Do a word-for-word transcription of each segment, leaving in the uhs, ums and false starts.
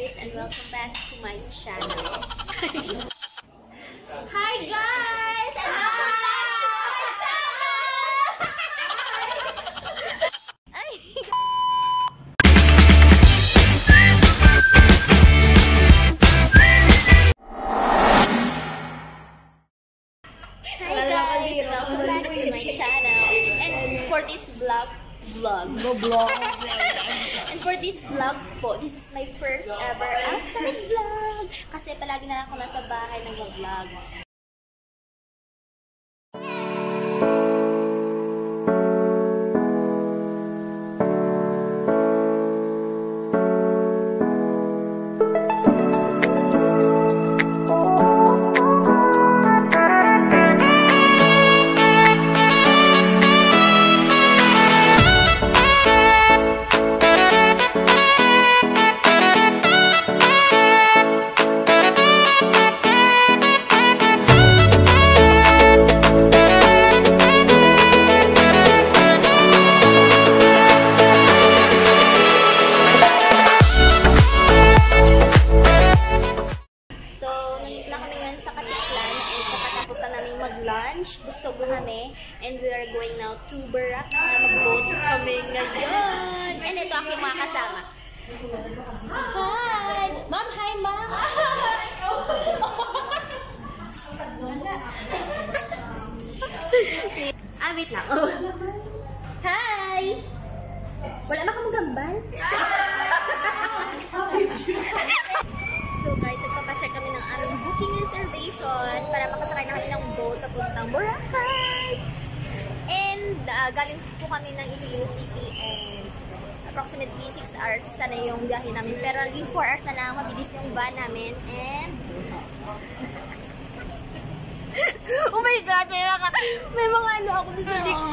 guys, and welcome back to my channel. Hi guys, and welcome back to my channel. Hi guys, welcome back to my channel. And for this vlog, vlog, vlog. And for this vlog po, this is my first ever outside vlog. Kasi palagi na lang ako nasa bahay nag-vlog. Lunch, busog kami, and we are going now to Boracay. Mag-boat kami ngayon. And ito aking mga kasama. Hi! Ma'am, hi ma'am! Ah, wait lang. Hi! Wala na ka mong gambal? So guys, nagpapacheck kami ng aming booking reservation para makasakay na kami ng boat papuntang Boracay. And uh, galing po kami ng Iloilo City, and approximately six hours sana yung biyahe namin. Pero naging four hours na lang, mabilis yung van namin. And oh my god, may mga, may mga ano ako dito dito.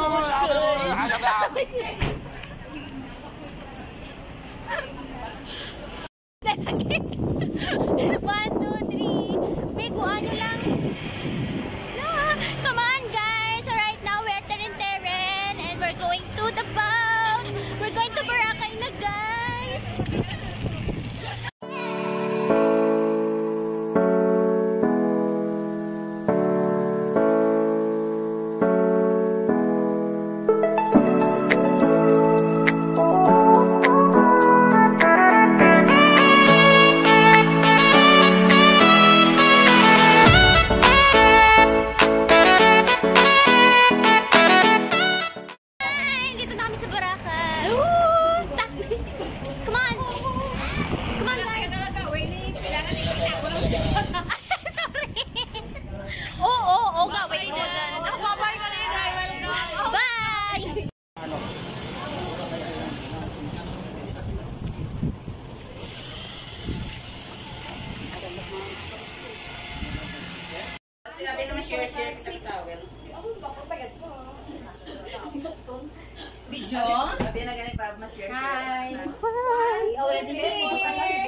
One, two, three. Big, ano lang. No, come on, guys. So right now, we're Teren-Teren, and we're going to the boat. We're going to Boracay na, guys. Video? Hi! Hi! Already here!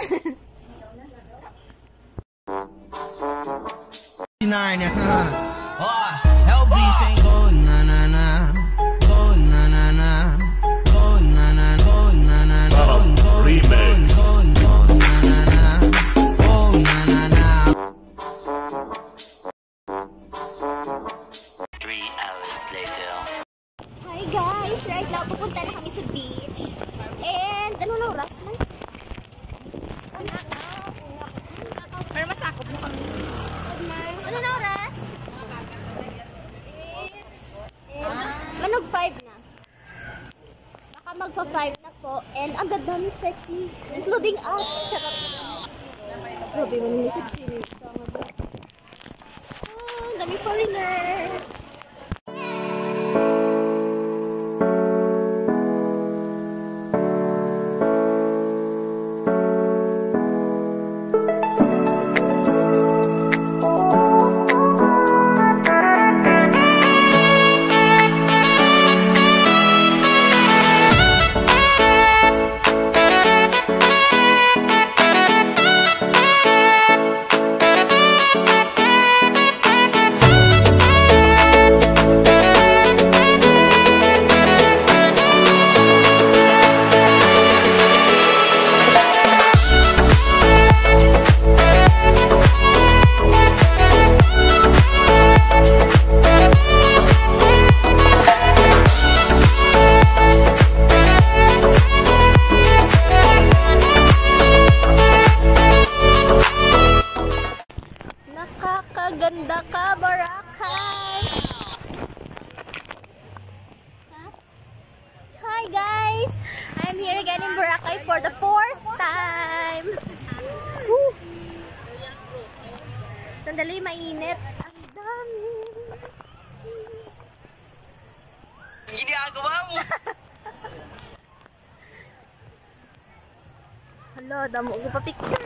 Nine, oh, L B saying go na na na, go na na na, go na na, go na na, go na remix, go na na na, go na na na. Three hours later. Hi guys! Right now, pupunta na kami sa beach. And ano na oras man? Pero masakop mo kami. Ano na oras? Manog five na. Baka magpa five na po. And ang ganda ni sexy. Including us. Charot. Grabe mo ni sexy. Ah, dami foreigners. Boracay for the fourth time. Woo! Sandali, mainit. Ang dami. Ginagawa mo. Hala, damo ko pa picture.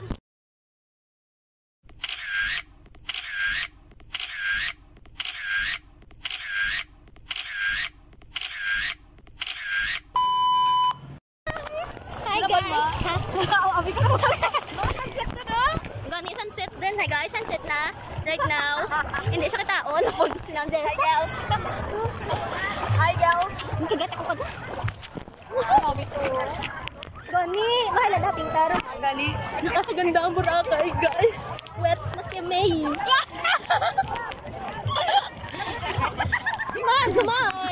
Hi guys. Gani sunset din. Hi guys, sunset na right now. Hindi siya kitaon. Pag sinang Hi girls. Hi girls. Nakagat ako pa dyan. Gani, mahal na dating taro. Gani. Nakakaganda ang Boracay, guys. Wets na kemay. Come on, come on.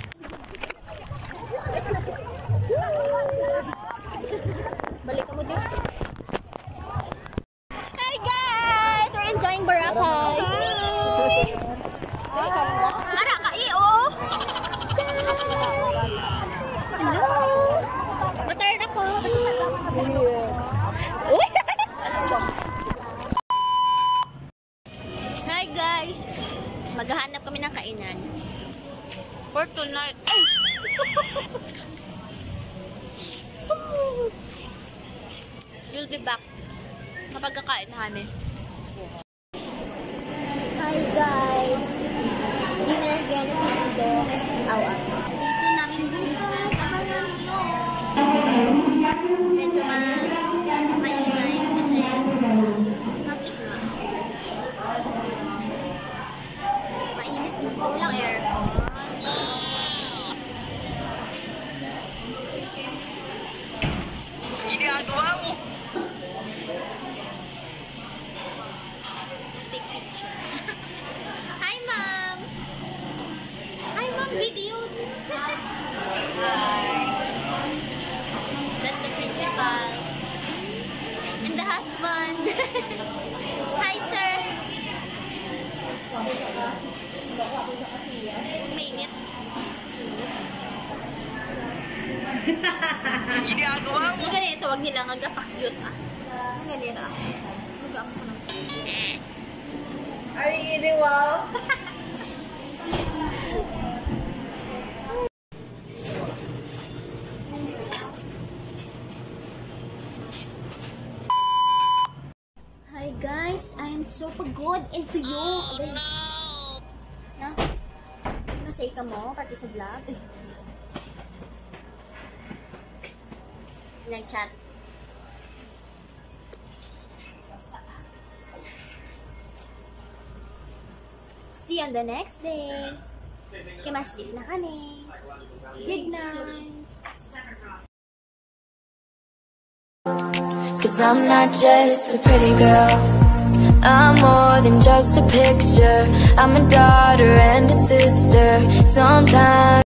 Balik ka mo din. Hi guys! We're enjoying Boracay. Hi! Ganda. Ara ka eh, oh! Hello! Matarn ako. Hi guys! Maghahanap kami ng kainan. For tonight. Ay! We'll be back kapag kakain namin. Hi guys! Dinner again at Mando. Awa. Dito namin bukas. Abangan nyo. Medyo ma maingay kasi public na. Mainit dito. Walang aircon. Ginagawa mo. Take picture. Hi, ma'am. Hi, ma'am. Video. That's the principal. And the husband. Hi, sir. Mainit. Ginagawa mo. Ang ganito, wag nila nga-pakyut ah. Ang ganito ah. Mag-aam ko lang. Are you eating well? Hi guys, I am so pagod into you. Oh, no! Na? Nasay ka mo, pati sa vlog. Nag-chat. See you on the next day. Kimastik na kami. Good night. Cause I'm not just a pretty girl, I'm more than just a picture. I'm a daughter and a sister. Sometimes